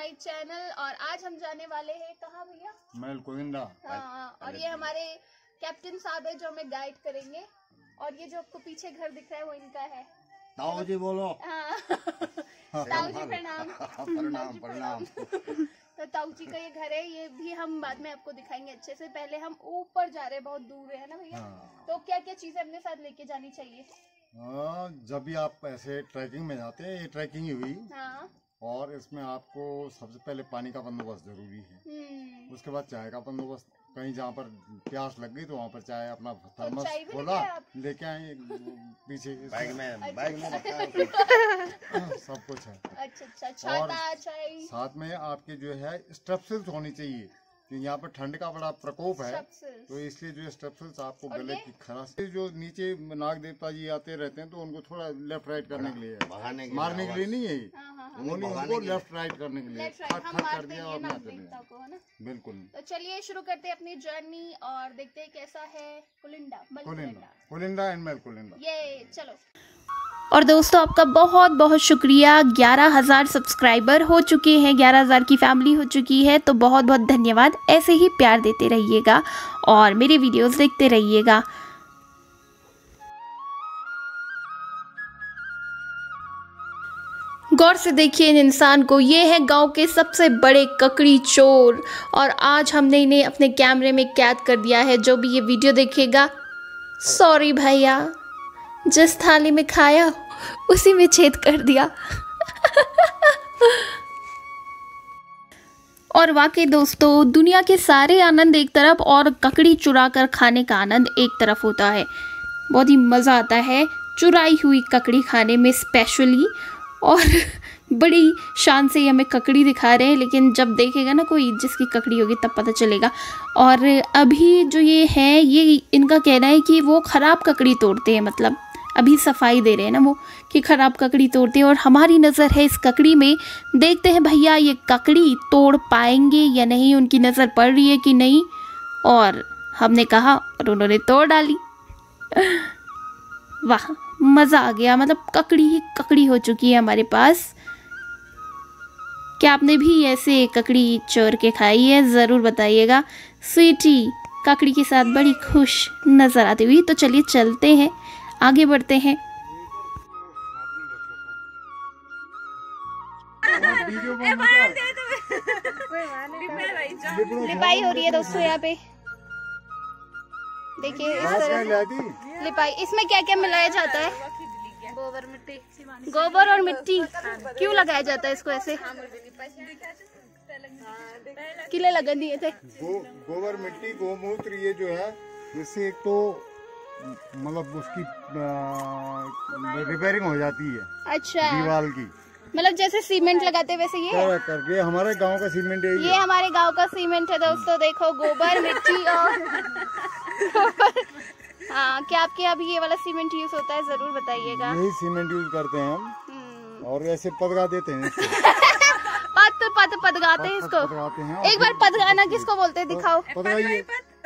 My channel. और आज हम जाने वाले हैं कहाँ भैया? महल कोलिंदा। हाँ, और ये हमारे कैप्टन साहब है जो हमें गाइड करेंगे। और ये जो आपको पीछे घर दिख रहा है वो इनका है। ताऊ जी बोलो। हाँ ताऊ जी प्रणाम। प्रणाम प्रणाम। तो ताऊ जी का ये घर है, ये भी हम बाद में आपको दिखाएंगे अच्छे से। पहले हम ऊपर जा रहे हैं, बहुत दूर है ना भैया? तो क्या क्या चीजें अपने साथ लेके जानी चाहिए? जब भी आप ऐसे ट्रैकिंग में जाते हैं, ये ट्रैकिंग ही हुई। हाँ। और इसमें आपको सबसे पहले पानी का बंदोबस्त जरूरी है। उसके बाद चाय का बंदोबस्त। कहीं जहाँ पर प्यास लग गई तो वहाँ पर चाय अपना थर्मस खोला लेके आए पीछे बैग में सब कुछ है। अच्छा। और साथ में आपके जो है स्ट्रेप्सिल्स होनी चाहिए, क्योंकि यहाँ पर ठंड का बड़ा प्रकोप है, तो इसलिए जो स्ट्रेप्सिल्स आपको गले की खराश से जो नीचे नाग देवता जी आते रहते हैं तो उनको थोड़ा लेफ्ट राइट करने के लिए, मारने के लिए नहीं है, उनको लेफ्ट राइट करने के लिए कर दिया और बिल्कुल। तो चलिए शुरू करते हैं अपनी जर्नी और देखते हैं कैसा है कोलिंदा एंड महल कोलिंदा। ये चलो। और दोस्तों आपका बहुत बहुत शुक्रिया। 11,000 सब्सक्राइबर हो चुके हैं, 11,000 की फैमिली हो चुकी है, तो बहुत बहुत धन्यवाद। ऐसे ही प्यार देते रहिएगा और मेरे वीडियोस देखते रहिएगा। गौर से देखिए इन इंसान को, ये है गांव के सबसे बड़े ककड़ी चोर। और आज हमने इन्हें अपने कैमरे में कैद कर दिया है। जो भी ये वीडियो देखेगा, सॉरी भैया, जिस थाली में खाया उसी में छेद कर दिया। और वाकई दोस्तों, दुनिया के सारे आनंद एक तरफ और ककड़ी चुरा कर खाने का आनंद एक तरफ होता है। बहुत ही मज़ा आता है चुराई हुई ककड़ी खाने में स्पेशली। और बड़ी शान से हमें ककड़ी दिखा रहे हैं, लेकिन जब देखेगा ना कोई जिसकी ककड़ी होगी तब पता चलेगा। और अभी जो ये है, ये इनका कहना है कि वो ख़राब ककड़ी तोड़ते हैं, मतलब अभी सफाई दे रहे हैं ना वो, कि ख़राब ककड़ी तोड़ते हैं। और हमारी नज़र है इस ककड़ी में। देखते हैं भैया ये ककड़ी तोड़ पाएंगे या नहीं, उनकी नज़र पड़ रही है कि नहीं। और हमने कहा और उन्होंने तोड़ डाली। वाह, मज़ा आ गया। मतलब ककड़ी ही ककड़ी हो चुकी है हमारे पास। क्या आपने भी ऐसे ककड़ी चोर के खाई है? ज़रूर बताइएगा। स्वीटी ककड़ी के साथ बड़ी खुश नज़र आती हुई। तो चलिए चलते हैं, आगे बढ़ते हैं। लिपाई हो रही है दोस्तों यहाँ पे, देखिए इस तरह लिपाई। इसमें क्या क्या मिलाया जाता है? गोबर और मिट्टी। क्यों लगाया जाता है इसको ऐसे? किले लगा दिए थे। गोबर, मिट्टी, गोमूत्र, ये जो है इससे एक तो मतलब उसकी रिपेयरिंग हो जाती है। अच्छा, दीवार की, मतलब जैसे सीमेंट लगाते वैसे ये हमारे गांव का सीमेंट है। ये हमारे गांव का सीमेंट है दोस्तों। देखो, गोबर, मिट्टी और हाँ, क्या आपके यहाँ भी ये वाला सीमेंट यूज होता है? जरूर बताइएगा। यही सीमेंट यूज करते हैं हम, और ऐसे पदगा देते हैं। पदगाते हैं इसको। एक बार पदगाना किसको बोलते हैं? दिखाओ। पदगाइए।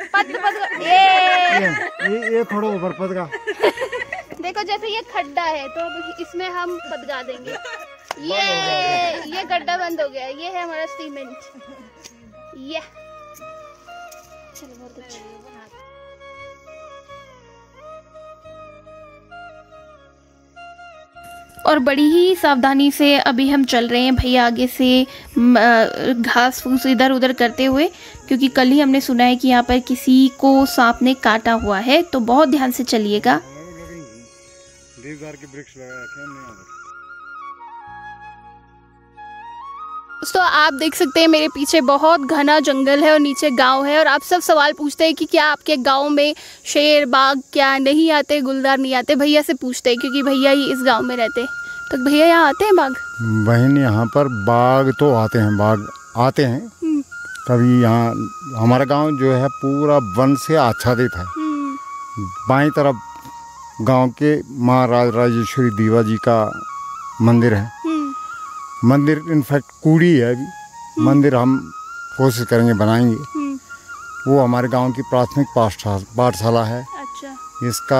ये थोड़ा ऊपर पदगा। देखो जैसे ये खड्डा है तो अब इसमें हम पदगा देंगे। ये गड्ढा बंद हो गया। ये है हमारा सीमेंट। ये चलो, बहुत अच्छा। और बड़ी ही सावधानी से अभी हम चल रहे हैं भैया आगे से घास फूस इधर उधर करते हुए, क्योंकि कल ही हमने सुना है कि यहाँ पर किसी को सांप ने काटा हुआ है। तो बहुत ध्यान से चलिएगा। दोस्तों आप देख सकते हैं मेरे पीछे बहुत घना जंगल है और नीचे गांव है। और आप सब सवाल पूछते हैं कि क्या आपके गांव में शेर बाघ क्या नहीं आते, गुलदार नहीं आते? भैया से पूछते हैं क्योंकि भैया ही इस गांव में रहते। तो भैया यहाँ आते हैं बाघ? बहन यहाँ पर बाघ तो आते हैं, बाघ आते हैं कभी। यहाँ हमारा गांव जो है पूरा वन से आच्छादित है। बाईं तरफ गांव के माँ राजराजेश्वरी देवा जी का मंदिर है। मंदिर इनफैक्ट कूड़ी है अभी। मंदिर हम कोशिश करेंगे बनाएंगे। वो हमारे गांव की प्राथमिक पाठशाला है। अच्छा। इसका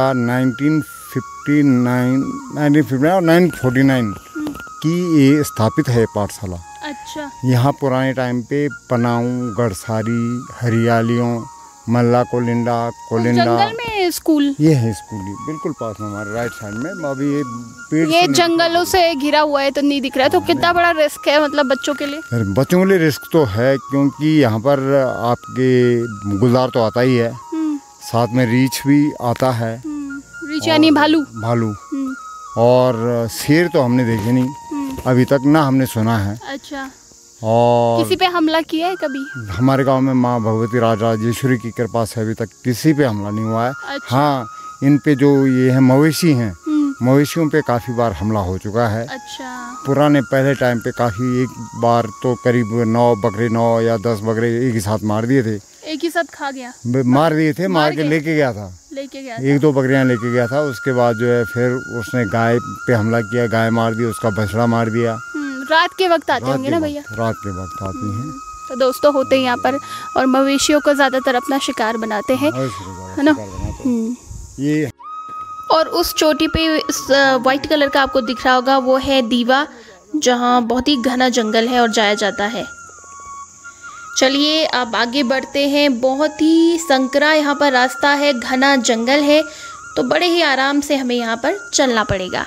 1949 और 1949 की ये स्थापित है पाठशाला। अच्छा। अच्छा। यहाँ पुराने टाइम पे पनाऊ, गड़सारी, हरियालियों, मल्ला कोलिंडा जंगल में स्कूल, ये है स्कूल बिल्कुल पास में हमारे राइट साइड में। अभी ये पेड़ ये जंगलों से घिरा हुआ है तो नहीं दिख रहा है, तो कितना बड़ा रिस्क है मतलब बच्चों के लिए? बच्चों के लिए रिस्क तो है, क्योंकि यहाँ पर आपके गुलदार तो आता ही है, साथ में रीछ भी आता है। रीछ यानी भालू। और शेर तो हमने देखे नहीं अभी तक, ना हमने सुना है। अच्छा। और किसी पे हमला किया है कभी? हमारे गांव में माँ भगवती राजेश्वरी की कृपा से अभी तक किसी पे हमला नहीं हुआ है। अच्छा। हाँ, इन पे जो ये है मवेशी हैं, मवेशियों पे काफी बार हमला हो चुका है। अच्छा। पुराने पहले टाइम पे काफी, एक बार तो करीब 9 या 10 बकरे एक ही साथ मार दिए थे। एक ही साथ खा गया? मार दिए थे, मार के लेके गया था। 1-2 बकरियां लेके गया था। उसके बाद जो है फिर उसने गाय पे हमला किया, गाय मार दी, उसका बछड़ा मार दिया। रात के वक्त आते होंगे ना भैया? रात के वक्त आती हैं। तो दोस्तों होते हैं यहाँ पर, और मवेशियों को ज्यादातर अपना शिकार बनाते हैं, है ना? ये और उस चोटी पे वाइट कलर का आपको दिख रहा होगा, वो है दीवा, जहाँ बहुत ही घना जंगल है और जाया जाता है। चलिए अब आगे बढ़ते हैं। बहुत ही संकरा यहाँ पर रास्ता है, घना जंगल है, तो बड़े ही आराम से हमें यहाँ पर चलना पड़ेगा।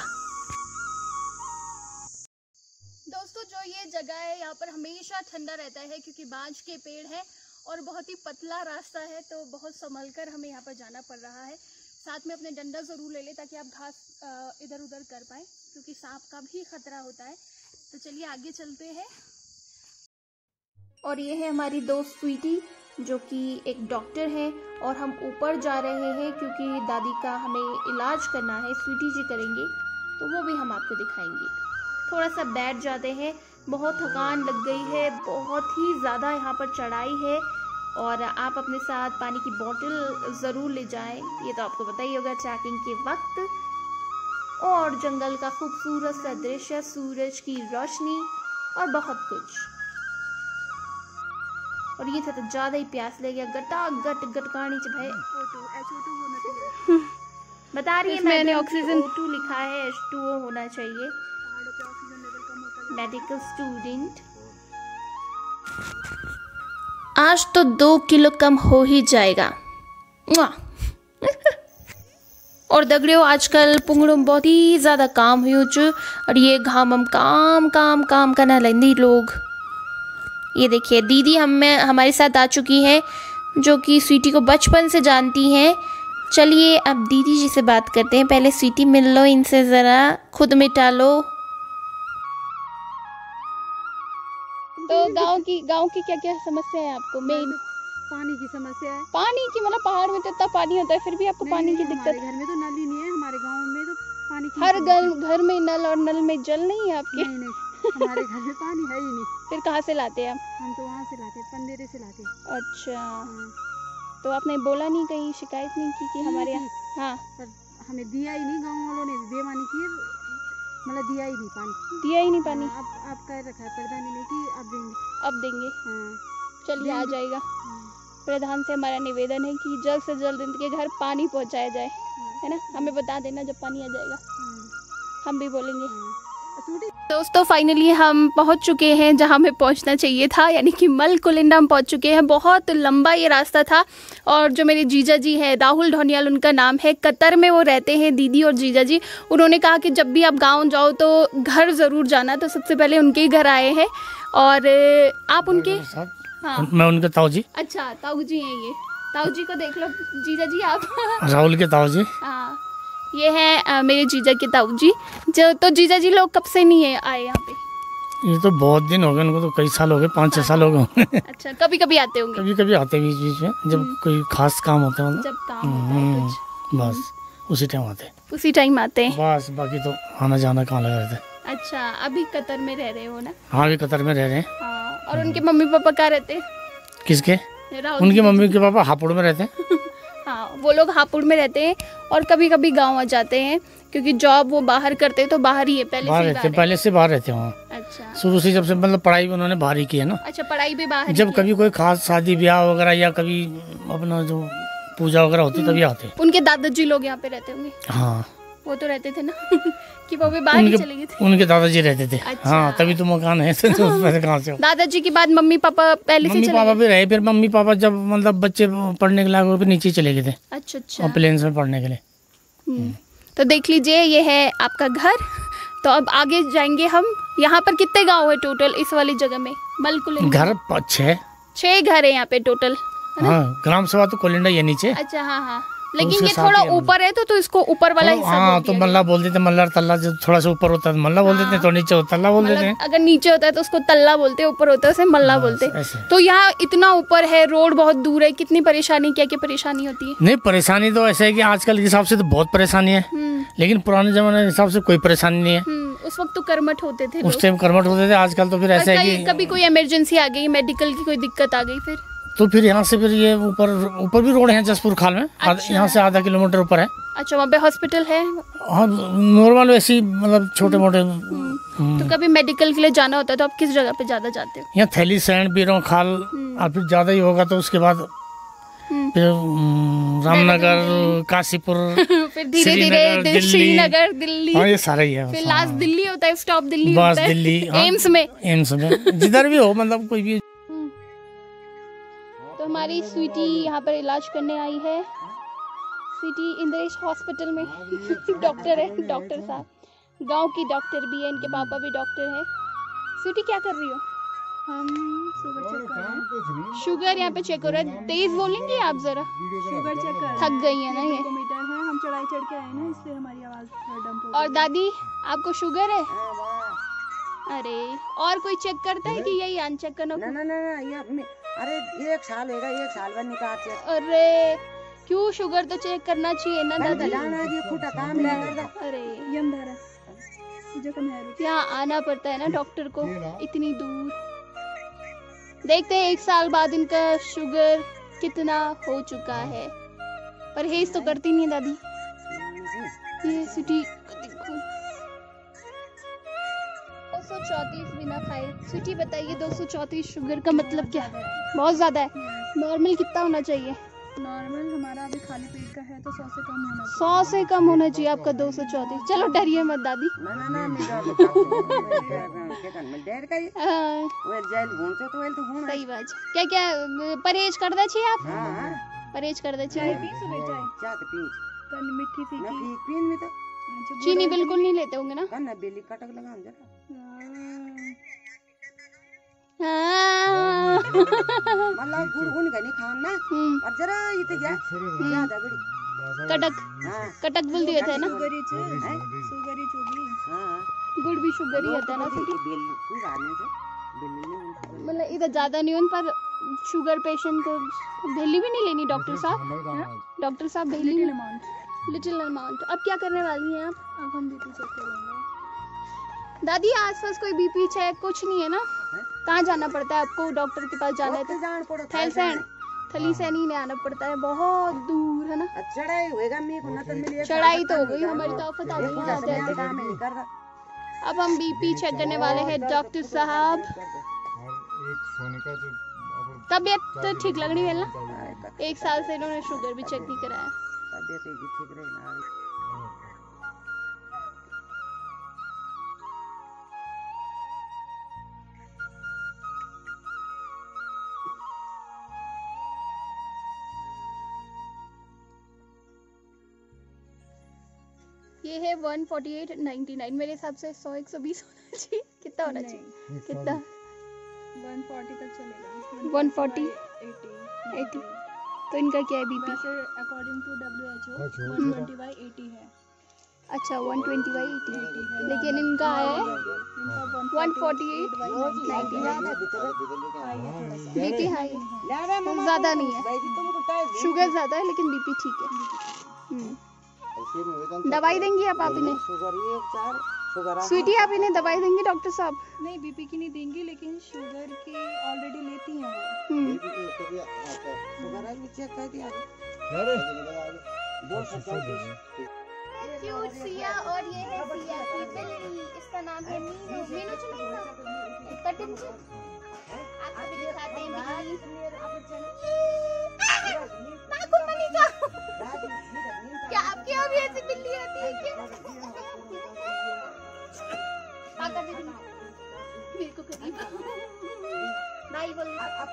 दोस्तों जो ये जगह है यहाँ पर हमेशा ठंडा रहता है, क्योंकि बांज के पेड़ है और बहुत ही पतला रास्ता है, तो बहुत संभल कर हमें यहाँ पर जाना पड़ रहा है। साथ में अपने डंडा ज़रूर ले लें ताकि आप घास इधर उधर कर पाएँ, क्योंकि सांप का भी खतरा होता है। तो चलिए आगे चलते हैं। और ये है हमारी दोस्त स्वीटी, जो कि एक डॉक्टर है, और हम ऊपर जा रहे हैं क्योंकि दादी का हमें इलाज करना है। स्वीटी जी करेंगे, तो वो भी हम आपको दिखाएंगे। थोड़ा सा बैठ जाते हैं, बहुत थकान लग गई है, बहुत ही ज़्यादा यहाँ पर चढ़ाई है, और आप अपने साथ पानी की बोतल ज़रूर ले जाएं, ये तो आपको पता ही होगा ट्रैकिंग के वक्त। और जंगल का खूबसूरत सा दृश्य, सूरज की रोशनी और बहुत कुछ। और ये था तो ज़्यादा ही प्यास ले गया, गटकानी च भाई बता रही है मैंने, ऑक्सीजन O2 लिखा है, H2O होना चाहिए। Medical student. आज तो 2 किलो कम हो ही जाएगा। और दगड़ियों आजकल पुंगड़ों बहुत ही ज़्यादा काम हुई, और ये घाम हम काम करना लेंदी लोग। ये देखिए दीदी हमारे साथ आ चुकी है, जो कि स्वीटी को बचपन से जानती हैं। चलिए अब दीदी जी से बात करते हैं। पहले स्वीटी मिल लो इनसे, ज़रा खुद मिटा लो। तो गांव की क्या क्या समस्या है आपको? मेन पानी की समस्या है। पानी की मतलब पहाड़ में तो इतना पानी होता है, फिर भी आपको पानी की दिक्कत? घर में तो नल ही नहीं है, हमारे गांव में तो पानी की हर घर में नल, और नल में जल नहीं है आपके? नहीं, हमारे घर में पानी है ही नहीं। फिर कहाँ से लाते हैं आप? हम तो वहाँ से लाते, पंदेरे से लाते। अच्छा। तो आपने बोला नहीं, कहीं शिकायत नहीं की कि हमारे यहाँ? हाँ, पर हमें दिया ही नहीं, गाँव वालों ने बेईमानी की, मतलब दिया ही नहीं पानी। अब कह रखा है प्रधान ने कि अब देंगे। चलिए आ जाएगा। प्रधान से हमारा निवेदन है कि जल्द से जल्द इनके घर पानी पहुंचाया जाए, है ना? हमें बता देना जब पानी आ जाएगा, हम भी बोलेंगे। दोस्तों फाइनली हम पहुंच चुके हैं जहां हमें पहुंचना चाहिए था, यानी कि मल कोलिंडा हम पहुंच चुके हैं। बहुत लंबा ये रास्ता था, और जो मेरे जीजा जी हैं, राहुल ढोनियाल उनका नाम है, कतर में वो रहते हैं, दीदी और जीजा जी। उन्होंने कहा कि जब भी आप गांव जाओ तो घर ज़रूर जाना, तो सबसे पहले उनके ही घर आए हैं। और आप उनके? हाँ, मैं उनके ताऊ जी। अच्छा, ताऊ जी हैं ये। ताऊ जी को देख लो, जीजा जी आप। राहुल के ताऊ जी। हाँ, ये है मेरे जीजा के ताऊ जी। तो जीजा जी लोग कब से नहीं है आए यहाँ पे? ये तो बहुत दिन हो गए उनको, तो कई साल हो गए, 5-6 साल हो गए। अच्छा, कभी कभी आते होंगे? कभी कभी आते बीच में, जब कोई खास काम होता है, जब काम होता है कुछ, बस उसी टाइम आते हैं। बस, बाकी तो आना जाना कहाँ लगा रहता है। अच्छा, अभी कतर में रह रहे हो ना? हाँ, अभी कतर में रह रहे हैं। हाँ, और उनके मम्मी पापा कहाँ रहते हैं? किसके? उनके मम्मी के पापा हापुड़ में रहते हैं। हाँ, वो लोग हापुड़ में रहते हैं, और कभी कभी गांव आ जाते हैं, क्योंकि जॉब वो बाहर करते हैं, तो बाहर ही है पहले से बाहर रहते हैं। अच्छा, शुरू से, जब से मतलब पढ़ाई भी उन्होंने बाहर ही की है ना। अच्छा, पढ़ाई भी बाहर? जब कभी कोई खास शादी ब्याह वगैरह या कभी अपना जो पूजा वगैरह होती तभी आते। उनके दादाजी लोग यहाँ पे रहते होंगे? हाँ, वो तो रहते थे ना कि वो भी बाहर ही चले गए थे। उनके दादाजी रहते थे। अच्छा। हाँ, तभी तो मकान है। तो कहाँ से? दादाजी के बाद मम्मी पापा पहले से मम्मी चले पापा गए? भी रहे, फिर मम्मी पापा जब मतलब बच्चे पढ़ने के लायक हुए फिर नीचे चले गए थे। अच्छा अच्छा। और प्लेन्स में पढ़ने के लिए। तो देख लीजिए ये है आपका घर। तो अब आगे जाएंगे हम। यहाँ पर कितने गांव है टोटल इस वाली जगह में? मलकुले घर 6 घर है यहाँ पे टोटल। हाँ, ग्राम सभा तो कोलिंडा ये नीचे। अच्छा हाँ हाँ, लेकिन उसके ये साथ थोड़ा ही है ऊपर है तो इसको ऊपर वाला हिस्सा हाँ, बोल तो दिया मल्ला बोल देते, मल्ला तल्ला जो थोड़ा सा ऊपर होता है मल्ला बोल देते हैं, तो नीचे तल्ला बोल गया। देते हैं। मतलब अगर नीचे होता है तो उसको तल्ला बोलते हैं, ऊपर होता है उसे मल्ला बोलते हैं। ऐसे। तो यहाँ इतना ऊपर है, रोड बहुत दूर है, कितनी परेशानी, क्या क्या परेशानी होती है? नहीं, परेशानी तो ऐसे है कि आजकल के हिसाब से तो बहुत परेशानी है, लेकिन पुराने जमाने के हिसाब से कोई परेशानी नहीं है। उस वक्त तो कर्मठ होते थे उस टाइम कर्मठ होते थे, आजकल तो फिर ऐसा है कि कभी कोई इमरजेंसी आ गई, मेडिकल की कोई दिक्कत आ गई, फिर तो फिर यहाँ से फिर ये ऊपर भी रोड है जसपुर खाल में। अच्छा। यहाँ से आधा किलोमीटर ऊपर है। अच्छा, वहाँ पे हॉस्पिटल है? हाँ, नॉर्मल वैसे ही मतलब छोटे मोटे। तो कभी मेडिकल के लिए जाना होता है तो आप किस जगह पे ज्यादा जाते हो? यहाँ थैली सैंड बीरों खाल, और फिर ज्यादा ही होगा तो उसके बाद फिर रामनगर, काशीपुर, फिर धीरे श्रीनगर, धीरे दिल्ली। श्रीनगर, दिल्ली, हाँ, ये सारा ही है। फिर लास्ट दिल्ली होता है, स्टॉप दिल्ली बस होता है। दिल्ली। हाँ, एम्स में जिधर भी हो, मतलब कोई भी। तो हमारी स्वीटी यहाँ पर इलाज करने आई है। स्वीटी इंद्रेश हॉस्पिटल में डॉक्टर है, डॉक्टर साहब गांव की डॉक्टर भी है, इनके पापा भी डॉक्टर है। स्वीटी क्या कर रही हो? हम शुगर चेक कर रहे हैं। शुगर यहाँ पे चेक हो रहा है। तेज बोलेंगे आप जरा? शुगर चेक कर रहे हैं। थक गई है ना ये? मीटर है, हम चढ़ाई चढ़ के आए ना, इसलिए हमारी आवाज थोड़ा डंप हो और दादी आपको शुगर है? अरे और कोई चेक करता है कि यही अनचेक करना? ये अरे 1 साल होगा, 1 साल बाद निकाल चेक। अरे क्यों, शुगर तो चेक करना चाहिए ना दादी? अरे यम धारा जो कम है। यहाँ आना पड़ता है ना डॉक्टर को इतनी दूर। देखते हैं 1 साल बाद इनका शुगर कितना हो चुका है। परहेज तो करती नहीं है दादी। ये स्वीटी देखो 234 बिना खाए। स्वीटी बताइए 234 शुगर का मतलब क्या है? बहुत ज्यादा है। नॉर्मल कितना होना चाहिए? नॉर्मल हमारा अभी खाली पेट का है तो 100 से कम होना 100 से कम होना चाहिए आपका 234। चलो डरिए मत दादी। सही बात। क्या क्या परहेज करना चाहिए आप? परहेज करना चाहिए। मिट्टी फीकी चीनी बिल्कुल नहीं लेते होंगे ना? हाँ। कटक बोल दिए थे ना? गुड़ भी शुगर ही होता है ना? मतलब इधर ज्यादा नहीं हो, पर शुगर पेशेंट को भेली भी नहीं लेनी डॉक्टर साहब। डॉक्टर साहब भेली लिटिल अमाउंट। अब क्या करने वाली हैं आप? अब हम बीपी चेक करेंगे। दादी आसपास कोई बीपी चेक कुछ नहीं है ना? कहाँ जाना पड़ता है आपको? डॉक्टर के पास जाना है तो थली सैनी ने आना पड़ता है, बहुत दूर है ना? चढ़ाई तो हो गई, हमारी तो आफत आ गई। अब हम बीपी चेक करने वाले हैं डॉक्टर साहब। तबीयत तो ठीक लग रही है ना? 1 साल से इन्होंने शुगर भी चेक नहीं कराया। ये है 148.99। मेरे हिसाब से 100-120 होना चाहिए। कितना होना चाहिए? कितना? 140 तक चलेगा। 140 80। तो इनका क्या है बीपी? वैसे अकॉर्डिंग टू WHO 120/80 है। अच्छा 120/80, लेकिन इनका है 148/90। बीपी हाई है, ज्यादा नहीं है। शुगर ज्यादा है लेकिन बीपी ठीक है। दवाई देंगी आप इन्हें? स्वीटी आप इन्हें दवाई देंगी डॉक्टर साहब? नहीं, बीपी की नहीं देंगी, लेकिन शुगर की ऑलरेडी लेती हैं क्यूट सिया, और ये है सिया की बिल्ली, इसका नाम है मीनू। मीनू चलेगा इसका टिंचू। आपको भी दिखाते हैं बिल्ली। नाखून में नहीं जाओ। क्या आपके यहाँ भी ऐसी बिल्ली नहीं आती है क्या? पाकर दे दूँ। मेरे को करीब नहीं बोल।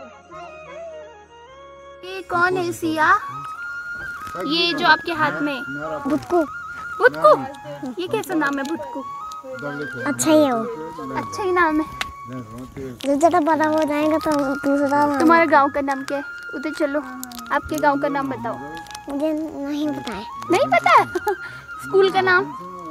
ये कौन है सिया? ये जो आपके हाथ में भुटकू। भुटकू, ये कैसा नाम है भुटकू? अच्छा ही है वो, अच्छा ही नाम है। जब ज़्यादा बड़ा हो जाएगा तो दूसरा नाम। तुम्हारे गांव का नाम क्या है? उधर चलो, आपके गांव का नाम बताओ। मुझे नहीं पता है। नहीं पता? स्कूल का नाम?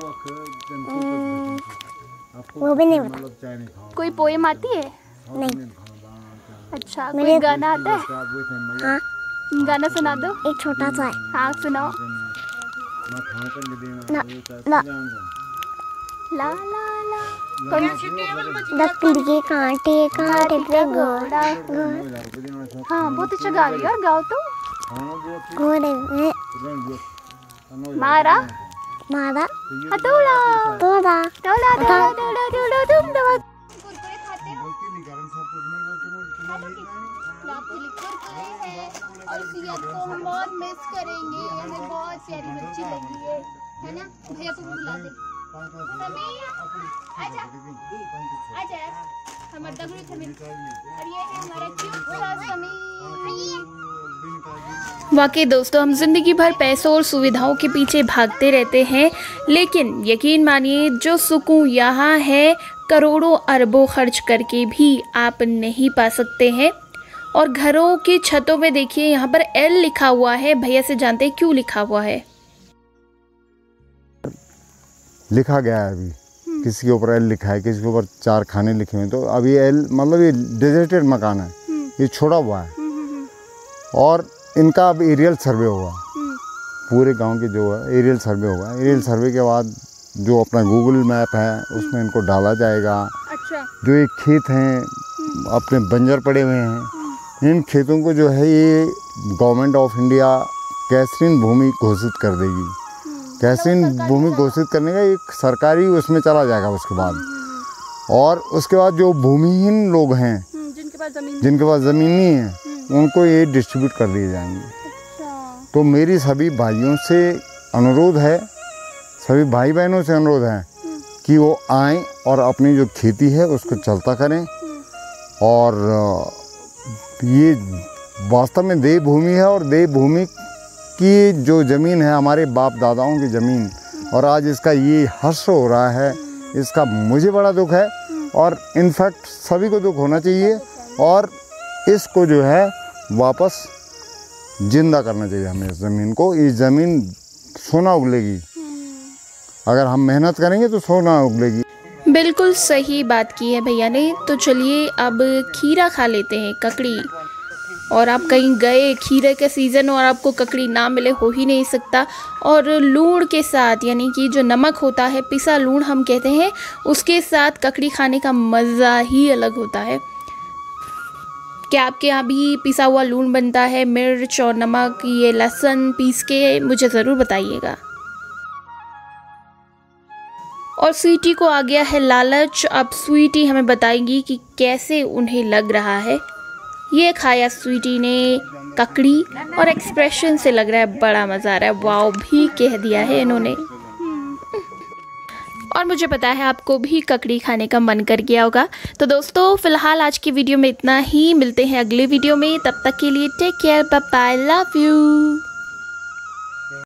वो भी नहीं पता। कोई पोएम आती है? नहीं। अच्छा, कोई गाना आता है? हाँ, गाना सुना दो। एक छोटा सा है। हाँ सुनाओ। ला ला ला ला। कौन? लकड़ी के कांटे कांटे पे घोड़ा हाँ बहुत अच्छा गा रही है। और गाओ तो। घोड़े में मारा मारा हथौड़ा तोड़ा तोड़ा तोड़ा तोड़ा तोड़ा तुम दवा। कुरकुरे खाते हो? कुरकुरे हैं और सिया को हम बहुत मिस करेंगे। हमें बहुत प्यारी बच्ची लगी है ना? भैया को बुला दे। समीर आजा आजा यार, हमारा दगड़ी समीर। और ये है हमारा क्यूट सा समीर। वाकई दोस्तों, हम जिंदगी भर पैसों और सुविधाओं के पीछे भागते रहते हैं, लेकिन यकीन मानिए जो सुकून यहाँ है करोड़ों अरबों खर्च करके भी आप नहीं पा सकते हैं। और घरों की छतों में देखिए, यहाँ पर एल लिखा हुआ है। भैया से जानते हैं क्यों लिखा हुआ है? लिखा गया है अभी, किसी के ऊपर एल लिखा है, किसी के ऊपर 4 खाने लिखे हुए हैं। तो अभी एल मतलब ये डेजर्टेड मकान है, ये छोड़ा हुआ है। और इनका अब एरियल सर्वे हुआ, पूरे गांव के जो है एरियल सर्वे हुआ। एरियल सर्वे के बाद जो अपना गूगल मैप है उसमें इनको डाला जाएगा। अच्छा। जो ये खेत हैं अपने बंजर पड़े हुए हैं, इन खेतों को जो है ये गवर्नमेंट ऑफ इंडिया कैसरीन भूमि घोषित कर देगी। कैसरीन भूमि घोषित करने का एक सरकारी उसमें चला जाएगा उसके बाद। और उसके बाद जो भूमिहीन लोग हैं जिनके पास ज़मीन नहीं है, उनको ये डिस्ट्रीब्यूट कर दिए जाएंगे। तो मेरी सभी भाइयों से अनुरोध है, सभी भाई बहनों से अनुरोध है कि वो आएँ और अपनी जो खेती है उसको चलता करें। और ये वास्तव में देवभूमि है, और देवभूमि की जो ज़मीन है हमारे बाप दादाओं की ज़मीन, और आज इसका ये हर्ष हो रहा है, इसका मुझे बड़ा दुख है। और इनफैक्ट सभी को दुख होना चाहिए, और इसको जो है वापस जिंदा करना चाहिए हमें। इस ज़मीन को, इस ज़मीन सोना उगलेगी, अगर हम मेहनत करेंगे तो सोना उगलेगी। बिल्कुल सही बात की है भैया ने। तो चलिए अब खीरा खा लेते हैं, ककड़ी। और आप कहीं गए, खीरे का सीज़न और आपको ककड़ी ना मिले, हो ही नहीं सकता। और लूण के साथ, यानी कि जो नमक होता है, पिसा लूण हम कहते हैं, उसके साथ ककड़ी खाने का मज़ा ही अलग होता है। क्या आपके यहाँ भी पिसा हुआ लूण बनता है? मिर्च और नमक, ये लहसुन पीस के मुझे ज़रूर बताइएगा। और स्वीटी को आ गया है लालच। अब स्वीटी हमें बताएंगी कि कैसे उन्हें लग रहा है। ये खाया स्वीटी ने ककड़ी, और एक्सप्रेशन से लग रहा है बड़ा मज़ा आ रहा है। वाओ भी कह दिया है इन्होंने। और मुझे पता है आपको भी ककड़ी खाने का मन कर गया होगा। तो दोस्तों फ़िलहाल आज की वीडियो में इतना ही। मिलते हैं अगले वीडियो में, तब तक के लिए take care, bye bye, love you.